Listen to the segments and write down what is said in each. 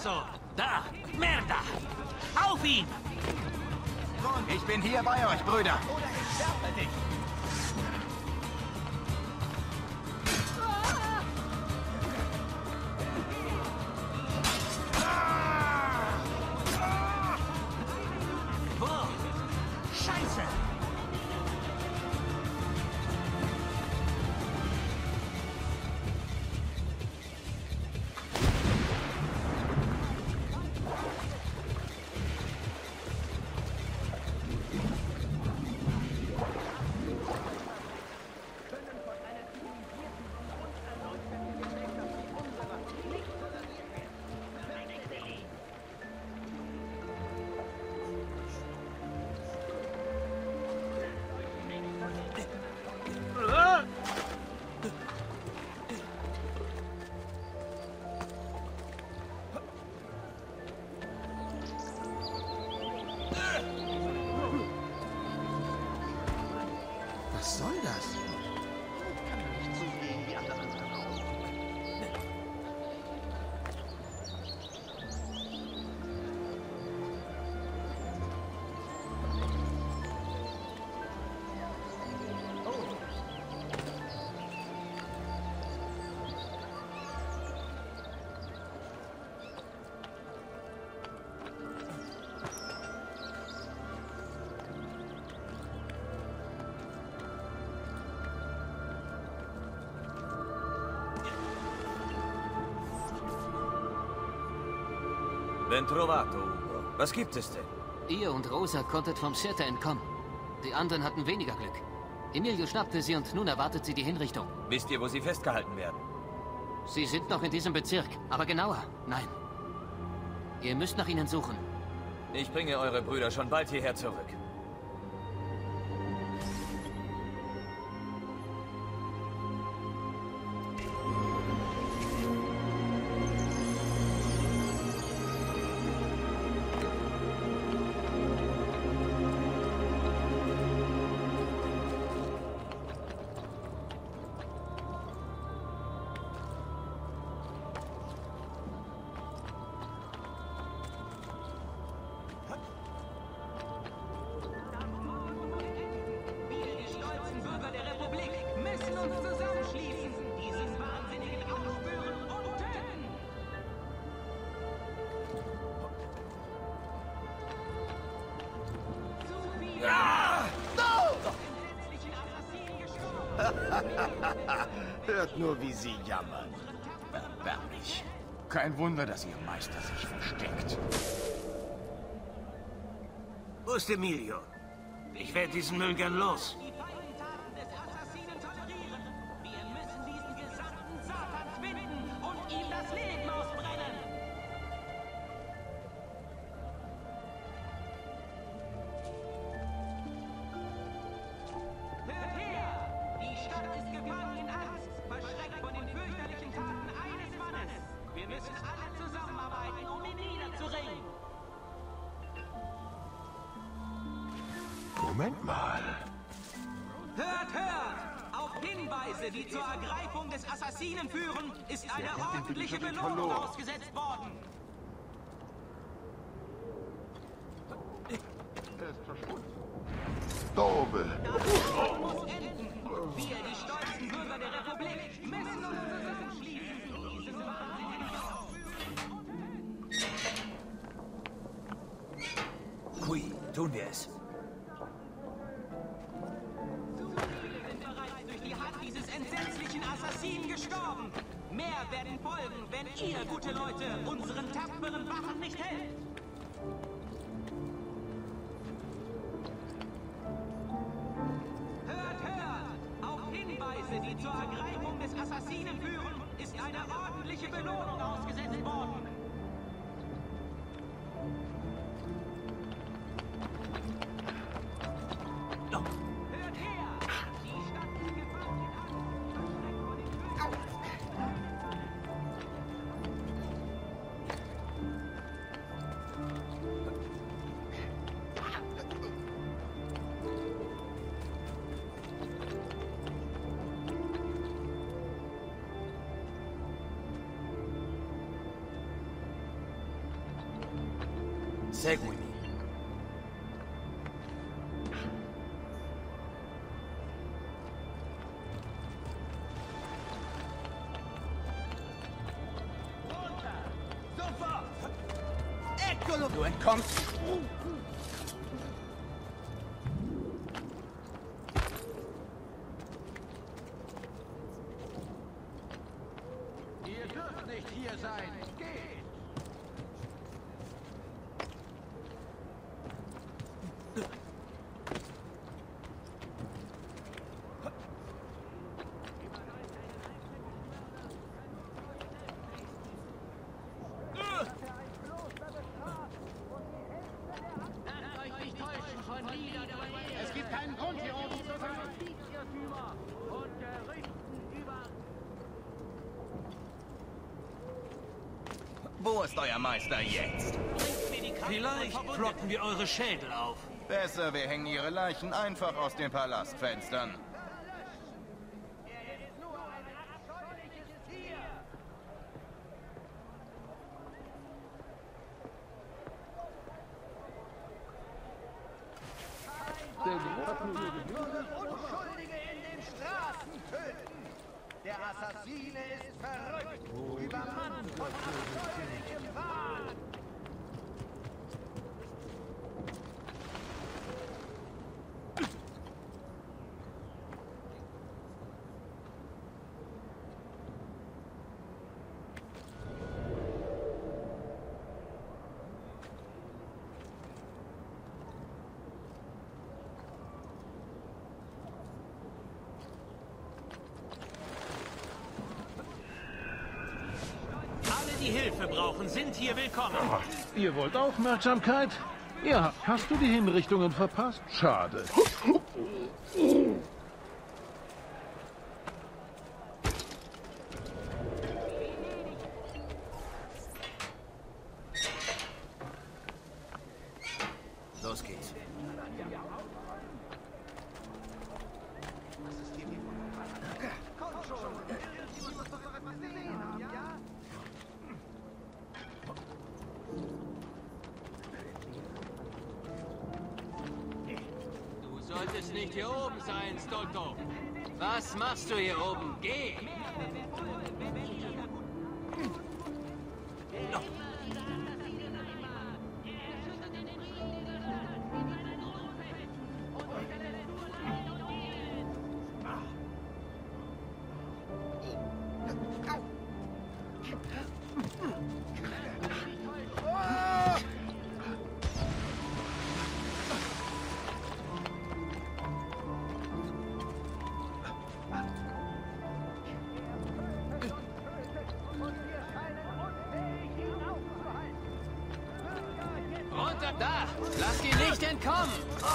Cazzo! Da! Merda! Auf ihn! Ich bin hier bei euch, Brüder. Oder ich werfe dich. Wo? Scheiße! Was soll das? Ben trovato, Ugo. Was gibt es denn? Ihr und Rosa konntet vom Cirta entkommen. Die anderen hatten weniger Glück. Emilio schnappte sie und nun erwartet sie die Hinrichtung. Wisst ihr, wo sie festgehalten werden? Sie sind noch in diesem Bezirk, aber genauer, nein. Ihr müsst nach ihnen suchen. Ich bringe eure Brüder schon bald hierher zurück. Hört nur, wie sie jammern. Erbärmlich. Kein Wunder, dass ihr Meister sich versteckt. Wo ist Emilio? Ich werde diesen Müll gern los. Die Feindtaten des Assassinen tolerieren. Wir müssen diesen Gesandten Satans finden und ihm das Leben ausbrennen. Hört her! Die Stadt ist gefangen in Angst, verschreckt von den fürchterlichen Taten eines Mannes. Wir müssen alle zusammenarbeiten, um ihn niederzuringen. Moment mal. Hört, hört! Auf Hinweise, die zur Ergreifung des Assassinen führen, ist eine ordentliche Belohnung ausgesetzt worden. Er ist verschwunden. Dobe. Das muss enden. Wir, die stolzen Bürger der Republik, müssen uns zusammenschließen. Dieses wahnsinnige Qui, tun wir es. sind bereits durch die Hand dieses entsetzlichen Assassinen gestorben. Mehr werden folgen, wenn ihr, gute Leute, unseren tapferen Wachen nicht helft. Hört, hört! Auf Hinweise, die zur Ergreifung des Assassinen führen, ist eine ordentliche Belohnung ausgesetzt worden. Hört her! Die Stadt ist gefangen in Angst, verschreckt vor den Fürchten. Seguimi. Eccolo! Du entkommst. Ihr dürft nicht hier sein. Geht! Es gibt keinen Grund, hier oben zu sein. Justizirrtümer und Gerüchten über... Wo ist euer Meister jetzt? Vielleicht plotten wir eure Schädel auf. Besser, wir hängen ihre Leichen einfach aus den Palastfenstern. Unschuldige in den Straßen töten! Der Assassine ist verrückt! Übermannt von abscheulichem Wahn! Alle, die Hilfe brauchen, sind hier willkommen. Ihr wollt Aufmerksamkeit? Ja, hast du die Hinrichtungen verpasst? Schade. Los geht's. Du solltest nicht hier oben sein, Stolto. Was machst du hier oben? Geh! Runter da! Lass ihn nicht entkommen!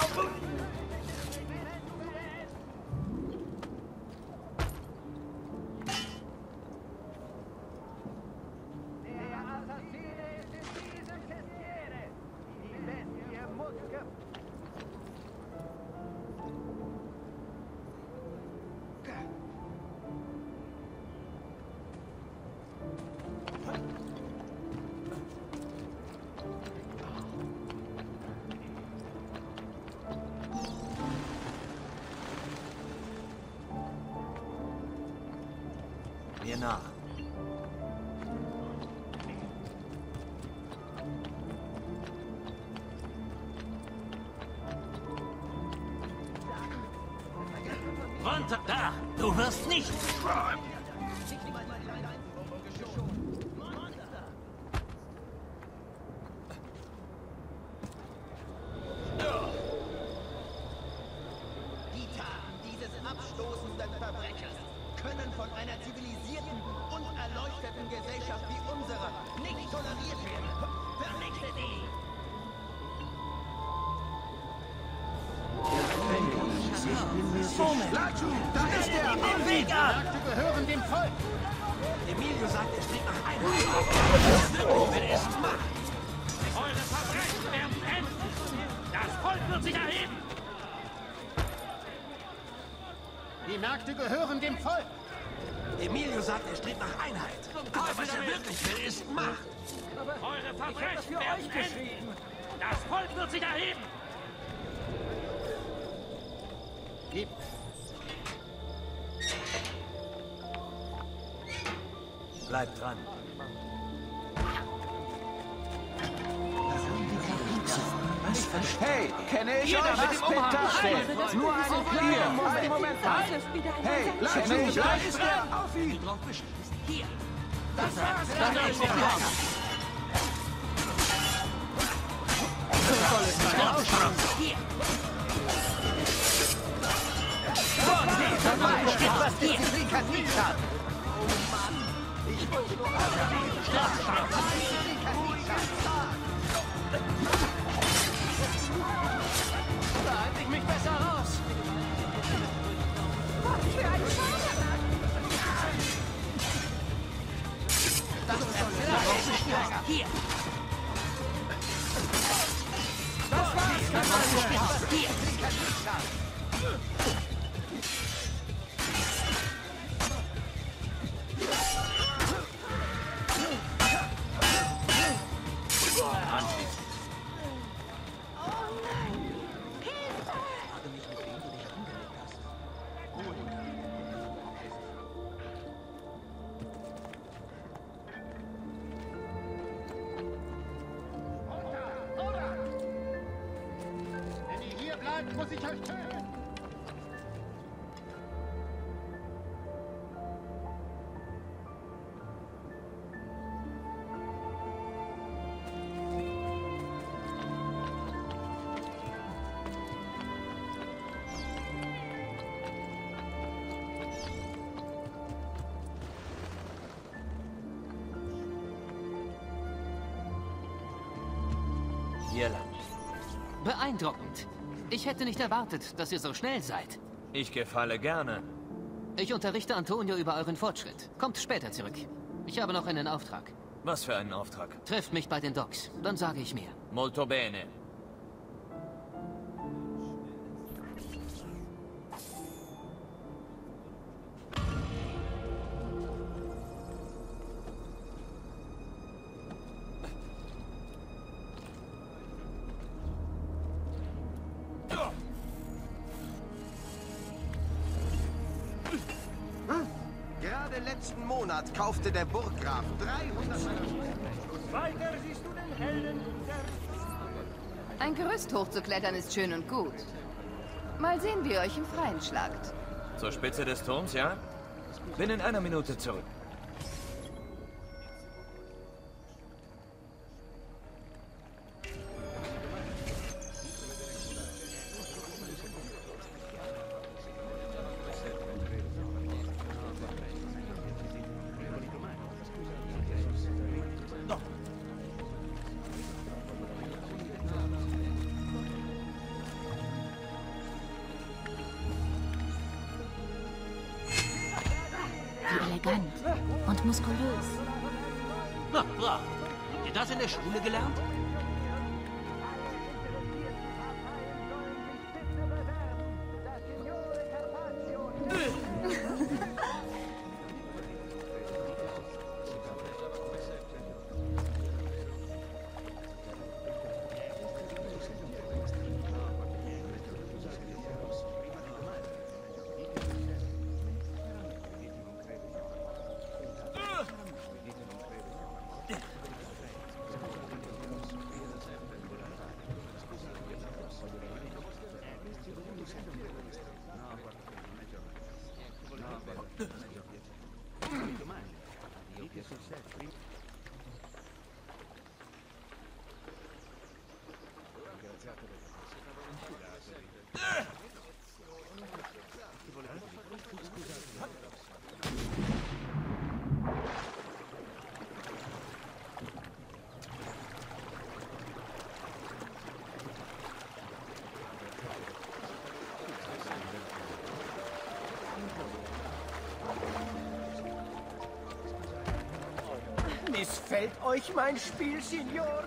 Der Assassine ist in diesem Kestiere! Die Bestie muss Mir nach. Runter da! Du wirst nicht! Die Taten dieses abstoßenden Verbrechers können von einer zivilisierten und erleuchteten Gesellschaft wie unserer nicht toleriert werden. Vernichtet ihn! Moment! Da ist er! Den Weg ab! Märkte gehören dem Volk. Emilio sagt, er strebt nach Einheit. Wenn es macht! Eure Verbrechen werden enden! Das Volk wird sich erheben! Die Märkte gehören dem Volk. Emilio sagt, er strebt nach Einheit. Aber was er wirklich will, ist Macht. Eure Verbrechen werden enden! Das Volk wird sich erheben! Gib. Bleibt dran. Hey, kenne ich euch? Was bitte? Nur einen kleinen Moment mal. Hey, kenne ich euch? Ist der auf ihn? Drauf bestimmt. Hier. Das war's. Das ist hier. Was Disziplin kann nie schaden. Ich wollte nur Da halte ich mich besser raus. Was für ein Schaden! Hier. Das war's. Hier. Wenn ihr hier bleibt, muss ich euch töten. Hier lang. Beeindruckend. Ich hätte nicht erwartet, dass ihr so schnell seid. Ich gefalle gerne. Ich unterrichte Antonio über euren Fortschritt. Kommt später zurück. Ich habe noch einen Auftrag. Was für einen Auftrag? Trefft mich bei den Docks, dann sage ich mehr. Molto bene. Gerade letzten Monat kaufte der Burggraf 300... Weiter siehst du den Helden Ein Gerüst hochzuklettern ist schön und gut. Mal sehen, wie ihr euch im Freien schlagt. Zur Spitze des Turms, ja? Bin in einer Minute zurück. Wie elegant und muskulös. Na, brav. Habt ihr das in der Schule gelernt? Missfällt euch mein Spiel, Signore?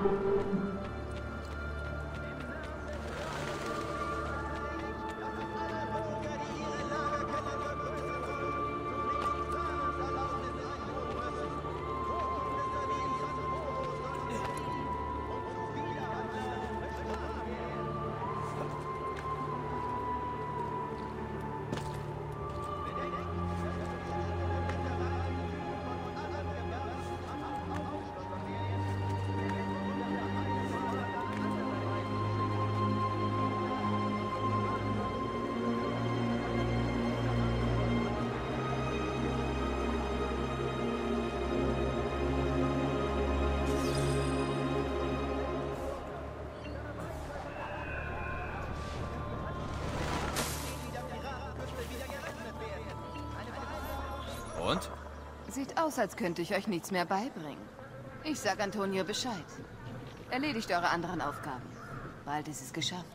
Und? Sieht aus, als könnte ich euch nichts mehr beibringen. Ich sag Antonio Bescheid. Erledigt eure anderen Aufgaben. Bald ist es geschafft.